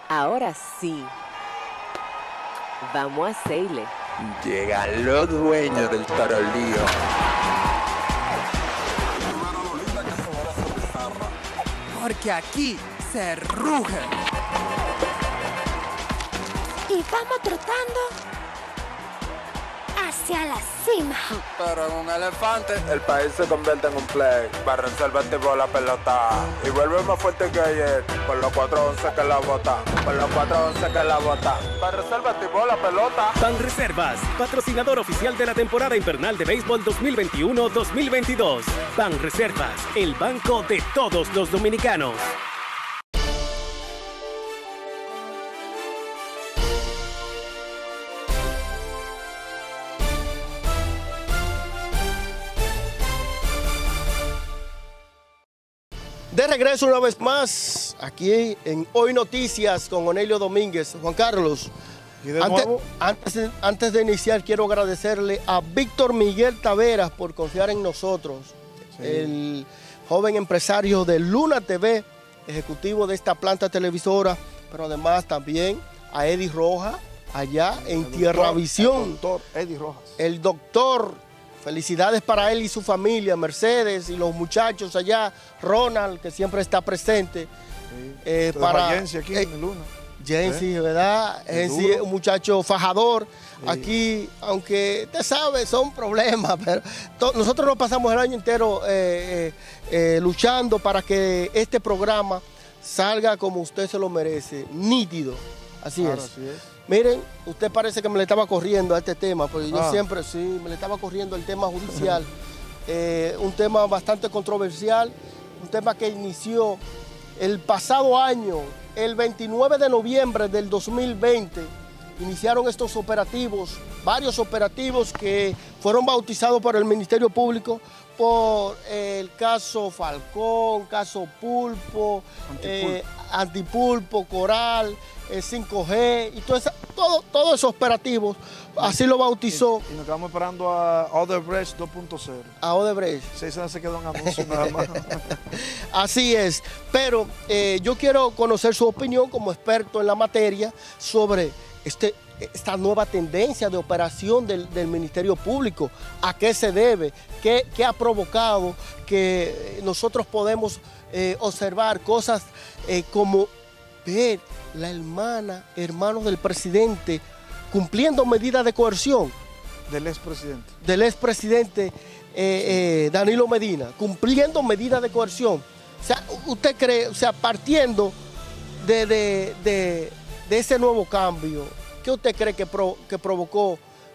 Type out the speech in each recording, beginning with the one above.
Ahora sí, vamos a hacerle. Llegan los dueños del tarolío. Porque aquí se ruge. Y vamos trotando hacia la cima. Pero en un elefante El país se convierte en un play. Para resolver tipo la pelota. Y vuelve más fuerte que ayer. Por los 4-11 que la bota. Por los 4-11 que la bota. Para resolver tipo la pelota. Banreservas, patrocinador oficial de la temporada invernal de béisbol 2021-2022. Banreservas, el banco de todos los dominicanos. De regreso una vez más, aquí en Hoy Noticias con Onelio Domínguez. Juan Carlos, antes de iniciar quiero agradecerle a Víctor Miguel Taveras por confiar en nosotros, sí. El joven empresario de Luna TV, ejecutivo de esta planta televisora, pero además también a Eddie Rojas, allá en Tierra Visión. El doctor Eddie Rojas. El doctor. Felicidades para él y su familia, Mercedes y los muchachos allá, Ronald, que siempre está presente. Sí. Para Jensi aquí en Luna. Jensi, ¿verdad? Jensi es un muchacho fajador. Sí. Aquí, aunque usted sabe, son problemas, pero nosotros nos pasamos el año entero luchando para que este programa salga como usted se lo merece, nítido. Así es. Así es. Miren, usted parece que me le estaba corriendo a este tema, porque yo siempre sí, me le estaba corriendo el tema judicial. Un tema bastante controversial, un tema que inició el pasado año, el 29 de noviembre del 2020. Iniciaron estos operativos, varios operativos que fueron bautizados por el Ministerio Público por el caso Falcón, caso Pulpo, Antipulpo, Coral, 5G y todos esos operativos, así lo bautizó. Y nos quedamos esperando a Odebrecht 2.0. A Odebrecht. Sí, eso no se quedó en anuncio nada más. Así es, pero yo quiero conocer su opinión como experto en la materia sobre esta nueva tendencia de operación del Ministerio Público. ¿A qué se debe? ¿Qué ha provocado que nosotros podemos observar cosas como ver la hermano del presidente cumpliendo medidas de coerción? Del expresidente. Del expresidente Danilo Medina, cumpliendo medidas de coerción. O sea, ¿usted cree, o sea, partiendo de ese nuevo cambio, qué usted cree que provocó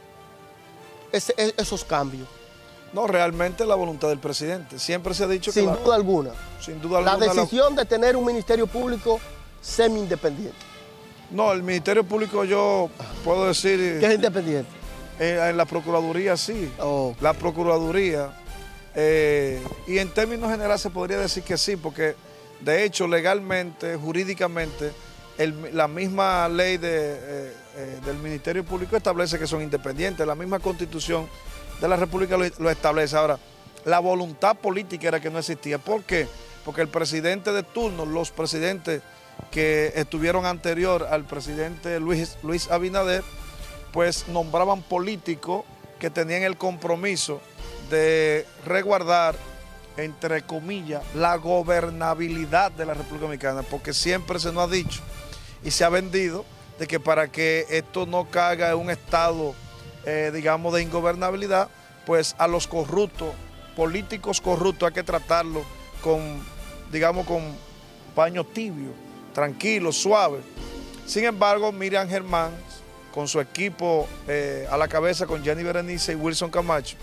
esos cambios? No, realmente la voluntad del presidente. Siempre se ha dicho que... Sin duda alguna. Sin duda alguna. La decisión de tener un Ministerio Público semi-independiente. No, el Ministerio Público yo puedo decir... ¿Qué es independiente? En la Procuraduría sí. Oh. La Procuraduría. Y en términos generales se podría decir que sí, porque de hecho legalmente, jurídicamente, la misma ley del Ministerio Público establece que son independientes. La misma Constitución de la República lo establece. Ahora, la voluntad política era que no existía. ¿Por qué? Porque el presidente de turno, los presidentes que estuvieron anterior al presidente Luis Abinader, pues nombraban políticos que tenían el compromiso de resguardar, entre comillas, la gobernabilidad de la República Dominicana, porque siempre se nos ha dicho y se ha vendido de que para que esto no caiga en un estado, digamos, de ingobernabilidad, pues a los corruptos, políticos corruptos, hay que tratarlo con, digamos, con paño tibio, tranquilo, suave. Sin embargo, Miriam Germán, con su equipo a la cabeza, con Jenny Berenice y Wilson Camacho,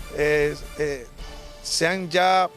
se han ya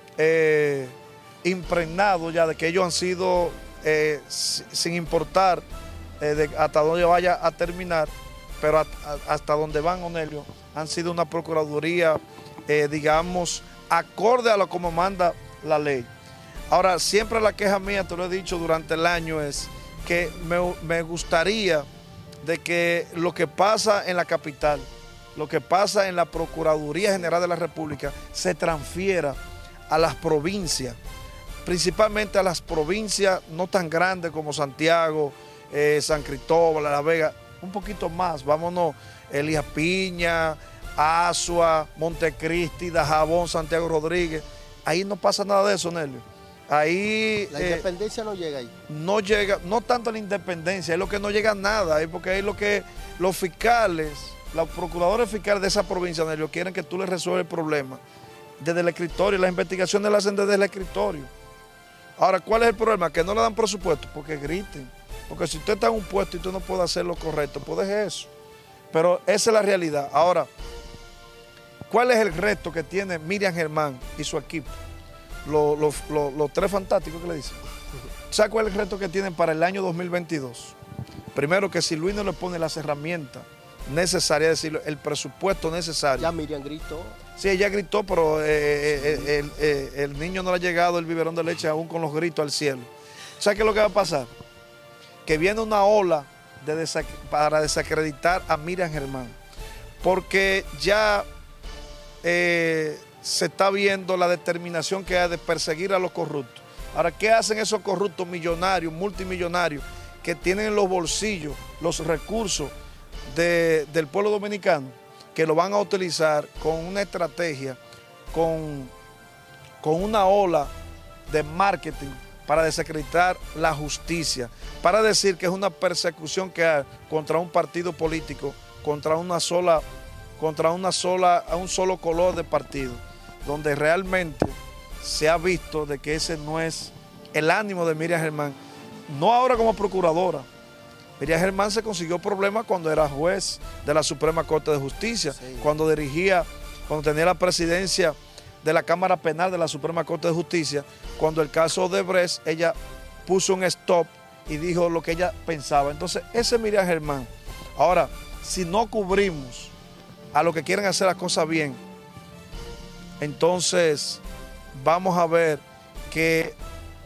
impregnado ya de que ellos han sido, sin importar hasta dónde vaya a terminar, pero hasta donde van, Onelio, han sido una procuraduría, digamos, acorde a lo como manda la ley. Ahora, siempre la queja mía, te lo he dicho durante el año, es que me gustaría de que lo que pasa en la capital, lo que pasa en la Procuraduría General de la República, se transfiera a las provincias, principalmente a las provincias no tan grandes como Santiago, San Cristóbal, La Vega, un poquito más. Vámonos, Elías Piña, Asua, Montecristi, Dajabón, Santiago Rodríguez. Ahí no pasa nada de eso, Nelio. Ahí La independencia no llega ahí. no llega, no tanto la independencia, es lo que no llega a nada, es porque es lo que los fiscales, los procuradores fiscales de esa provincia, Nelio, quieren que tú les resuelvas el problema desde el escritorio. Las investigaciones las hacen desde el escritorio. Ahora, ¿cuál es el problema? Que no le dan presupuesto, porque griten. Porque si usted está en un puesto y usted no puede hacer lo correcto, pues deje eso. Pero esa es la realidad. Ahora, ¿cuál es el reto que tiene Miriam Germán y su equipo? Los tres fantásticos que le dicen. ¿Sabe cuál es el reto que tienen para el año 2022? Primero, que si Luis no le pone las herramientas necesarias, es decir, el presupuesto necesario. Ya Miriam gritó. Sí, ella gritó, pero el niño no le ha llegado el biberón de leche aún con los gritos al cielo. ¿Sabe qué es lo que va a pasar? Que viene una ola para desacreditar a Miriam Germán, porque ya se está viendo la determinación que hay de perseguir a los corruptos. Ahora, ¿qué hacen esos corruptos millonarios, multimillonarios, que tienen en los bolsillos los recursos del pueblo dominicano? Que lo van a utilizar con una estrategia, con una ola de marketing para desacreditar la justicia, para decir que es una persecución que hay contra un partido político, contra un solo color de partido, donde realmente se ha visto de que ese no es el ánimo de Miriam Germán, no ahora como procuradora. Miriam Germán se consiguió problemas cuando era juez de la Suprema Corte de Justicia, sí, cuando tenía la presidencia de la Cámara Penal de la Suprema Corte de Justicia, cuando el caso de Odebrecht, ella puso un stop y dijo lo que ella pensaba. Entonces, ese es Miriam Germán. Ahora, si no cubrimos a los que quieren hacer las cosas bien, entonces vamos a ver que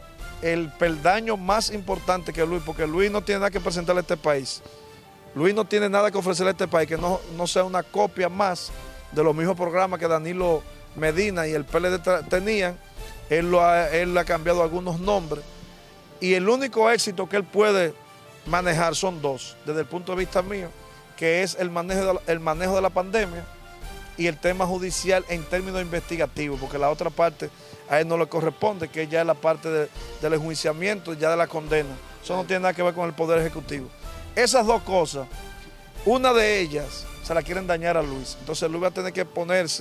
el peldaño más importante que Luis, porque Luis no tiene nada que presentarle a este país, Luis no tiene nada que ofrecerle a este país que no sea una copia más de los mismos programas que Danilo Medina y el PLD tenían. Él le ha cambiado algunos nombres y el único éxito que él puede manejar son dos, desde el punto de vista mío, que es el manejo de la pandemia y el tema judicial en términos investigativos, porque la otra parte a él no le corresponde, que ya es la parte del enjuiciamiento, ya de la condena. Eso no tiene nada que ver con el Poder Ejecutivo. Esas dos cosas, una de ellas se la quieren dañar a Luis. Entonces Luis va a tener que ponerse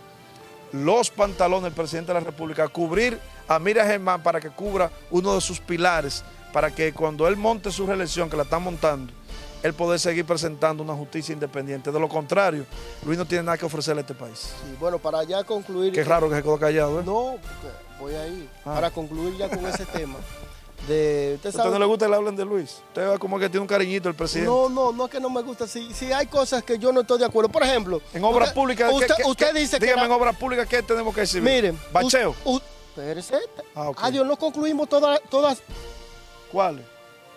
los pantalones del presidente de la República, cubrir a Miriam Germán para que cubra uno de sus pilares, para que cuando él monte su reelección, que la está montando, él poder seguir presentando una justicia independiente. De lo contrario, Luis no tiene nada que ofrecerle a este país. Sí, bueno, para ya concluir... Qué raro que se quedó callado, ¿eh? No, porque voy a ir. Para concluir ya con ese tema. ¿Usted no le gusta que le hablen de Luis? Usted va como que tiene un cariñito el presidente. No es que no me gusta. Si hay cosas que yo no estoy de acuerdo. Por ejemplo... En obras públicas... Usted dice que... Dígame, en obras públicas, ¿qué tenemos que decir? Miren... Bacheo. Espérese. Okay. Adiós, no concluimos todas... ¿Cuáles?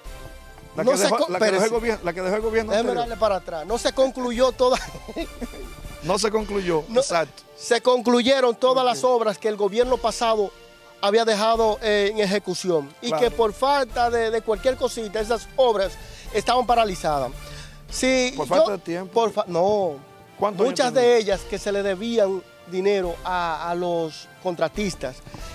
La que dejó el gobierno. Déjeme darle para atrás. No se concluyó toda... No se concluyó, exacto. Se concluyeron todas las obras que el gobierno pasado había dejado en ejecución. Y que por falta de cualquier cosita, esas obras estaban paralizadas. ¿Por falta de tiempo? No. Muchas de ellas que se le debían dinero a los contratistas.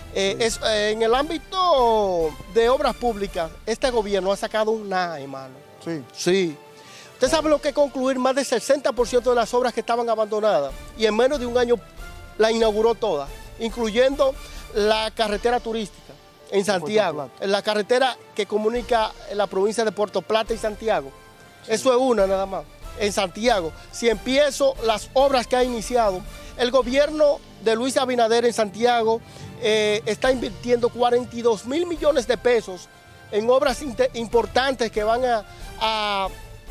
En el ámbito de obras públicas, este gobierno ha sacado un nada, hermano. Sí. Usted sabe lo que es concluir más del 60% de las obras que estaban abandonadas y en menos de un año la inauguró todas, incluyendo la carretera turística en Santiago, la carretera que comunica la provincia de Puerto Plata y Santiago. Sí. Eso es una nada más. En Santiago, si empiezo las obras que ha iniciado, el gobierno de Luis Abinader en Santiago está invirtiendo 42.000 millones de pesos en obras importantes que van a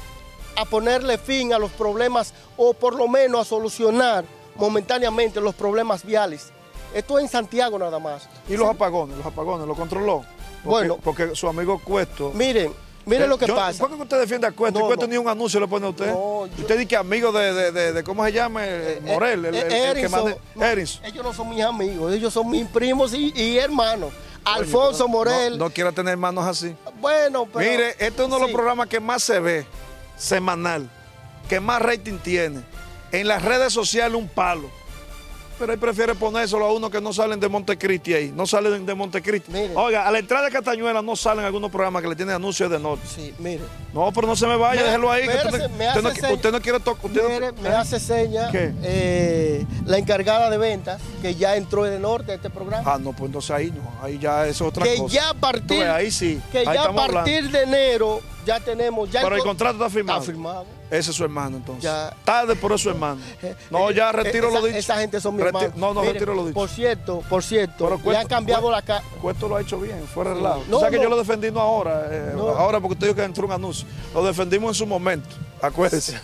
ponerle fin a los problemas o por lo menos a solucionar momentáneamente los problemas viales. Esto es en Santiago nada más. ¿Y los apagones? ¿Lo controló? Porque su amigo Cuesto... Miren lo que pasa. ¿Por qué usted defiende a Cuesto? Cuesto ni un anuncio le pone a usted. Usted dice que amigo de ¿cómo se llama? Morel, el que manda... Ellos no son mis amigos, ellos son mis primos y hermanos. Alfonso Morel. No quiera tener manos así. Bueno, pero... Mire, este es uno de los sí. programas que más se ve, semanal, que más rating tiene. En las redes sociales un palo. Pero él prefiere ponérselo a uno que no salen de Montecristi ahí. No salen de Montecristi. Mire. Oiga, a la entrada de Castañuela no salen algunos programas que le tienen anuncios de norte. Sí, mire. No, pero no se me vaya, déjelo ahí. Que usted no quiere tocar. Mire, me hace seña la encargada de ventas, que ya entró en el norte de este programa. Ah, no, pues entonces ahí no. Ahí ya eso es otra Que cosa. ya a partir, ahí sí. que Ahí ya a estamos partir hablando. de enero ya tenemos... Ya Pero el contrato está firmado. Está firmado. Ese es su hermano, entonces. Ya. Tarde, pero es su hermano. No, ya retiro lo dicho. Esa gente son mis hermanos. No, Mire, retiro lo dicho. Por cierto, Pero le han cambiado la cara. Cuesto lo ha hecho bien, fuera de relajo. No, o sea que no. yo lo defendí no ahora, No. ahora porque usted dijo que entró un anuncio. Lo defendimos en su momento, acuérdese.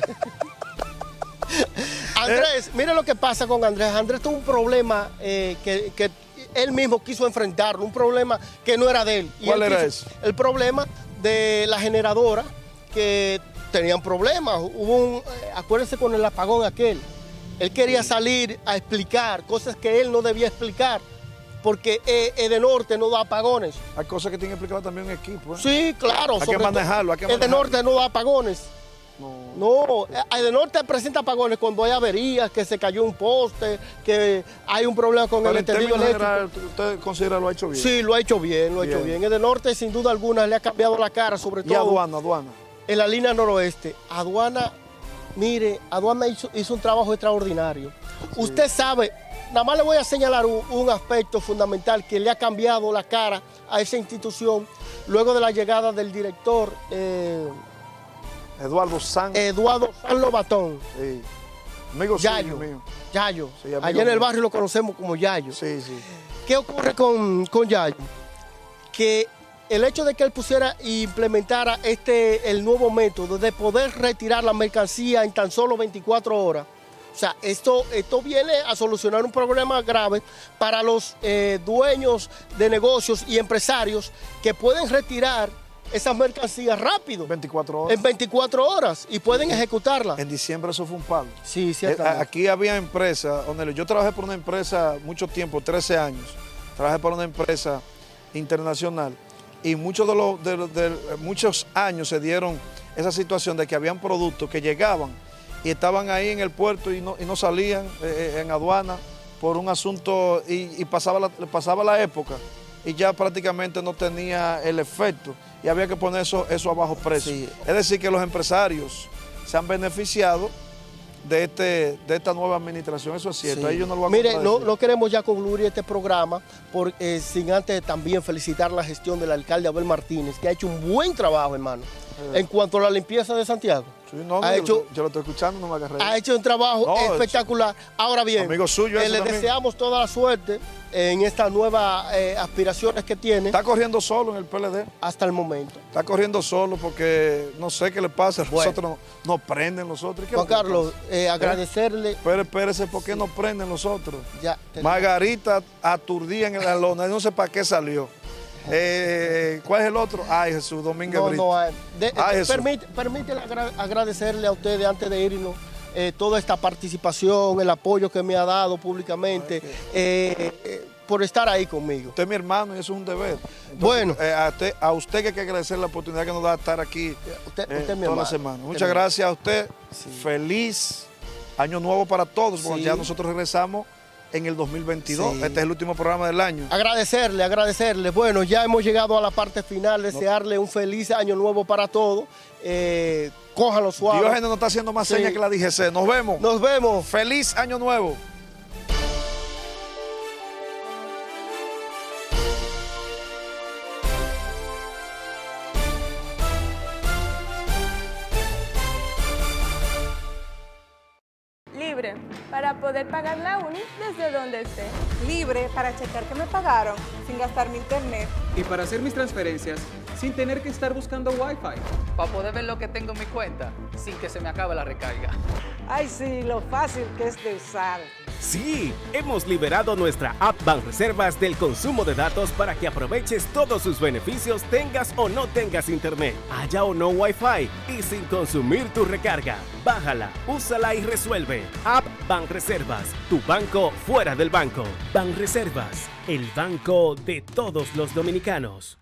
Andrés, mire lo que pasa con Andrés. Andrés tuvo un problema que él mismo quiso enfrentarlo, un problema que no era de él. ¿Cuál era ese? El problema de la generadora, que tenían problemas. Acuérdense con el apagón aquel. Él quería salir a explicar cosas que él no debía explicar, porque Edenorte no da apagones. Hay cosas que tiene que explicar también un equipo. Sí, claro. Hay que manejarlo, hay que manejarlo. Edenorte no da apagones. No, Edenorte presenta apagones cuando hay averías, que se cayó un poste, que hay un problema con Pero el en tendido términos eléctrico. generales, ¿usted considera lo ha hecho bien? Sí, lo ha hecho bien, lo ha hecho bien. Edenorte, sin duda alguna, le ha cambiado la cara, sobre Y todo aduana. en la línea noroeste. Aduana, mire, Aduana hizo un trabajo extraordinario. Sí. Usted sabe, nada más le voy a señalar un aspecto fundamental que le ha cambiado la cara a esa institución luego de la llegada del director Eduardo San Lobatón. Sí. Amigo Yayo. mío. Yayo. Sí, amigo Allá en el mío. barrio lo conocemos como Yayo. Sí, sí. ¿Qué ocurre con Yayo? Que el hecho de que él pusiera e implementara el nuevo método de poder retirar la mercancía en tan solo 24 horas, o sea, esto viene a solucionar un problema grave para los dueños de negocios y empresarios que pueden retirar esas mercancías rápido. 24 horas. En 24 horas y pueden ejecutarlas. En diciembre eso fue un palo. Sí, ciertamente. Aquí había empresas, Onelio, yo trabajé por una empresa mucho tiempo, 13 años. Trabajé por una empresa internacional y muchos años se dieron esa situación de que habían productos que llegaban y estaban ahí en el puerto y no salían en aduana por un asunto y pasaba la época y ya prácticamente no tenía el efecto y había que poner eso a bajo precio. Sí. Es decir, que los empresarios se han beneficiado de esta nueva administración, eso es cierto. Sí. Ahí yo no lo voy a Mire, contradecir. no queremos ya concluir este programa sin antes también felicitar la gestión del alcalde Abel Martínez, que ha hecho un buen trabajo, hermano, en cuanto a la limpieza de Santiago. Sí, no, yo lo estoy escuchando, no me agarré. Ha hecho un trabajo espectacular. Ahora bien, amigo suyo, le deseamos toda la suerte en estas nuevas aspiraciones que tiene. Está corriendo solo en el PLD. Hasta el momento. Está corriendo solo porque no sé qué le pasa. Bueno. Nosotros no prenden los otros. Juan Carlos, agradecerle. Pero espérese, ¿por qué no prenden los otros? Ya, Margarita aturdía en la lona, no sé para qué salió. ¿Cuál es el otro? Ay, Jesús, Domínguez Brito. Permíteme agradecerle a ustedes antes de irnos toda esta participación, el apoyo que me ha dado públicamente, por estar ahí conmigo. Usted es mi hermano y eso es un deber. Entonces, bueno. A usted que hay que agradecer la oportunidad que nos da de estar aquí usted es mi toda hermano. la semana. Muchas gracias a usted. Sí. Feliz año nuevo para todos, porque Sí. ya nosotros regresamos en el 2022. Sí. Este es el último programa del año. Agradecerle. Bueno, ya hemos llegado a la parte final, desearle un feliz año nuevo para todos. Cójanlo suave. Diógenes nos está haciendo más señas que la DGC. Nos vemos. Nos vemos. Feliz año nuevo. Libre, para poder pagar la uni desde donde esté. Libre para checar que me pagaron sin gastar mi internet. Y para hacer mis transferencias sin tener que estar buscando Wi-Fi. Para poder ver lo que tengo en mi cuenta sin que se me acabe la recarga. Ay, sí, lo fácil que es de usar. Sí, hemos liberado nuestra app Banreservas del consumo de datos para que aproveches todos sus beneficios, tengas o no tengas internet, haya o no Wi-Fi y sin consumir tu recarga. Bájala, úsala y resuelve. App Banreservas, tu banco fuera del banco. Banreservas, el banco de todos los dominicanos.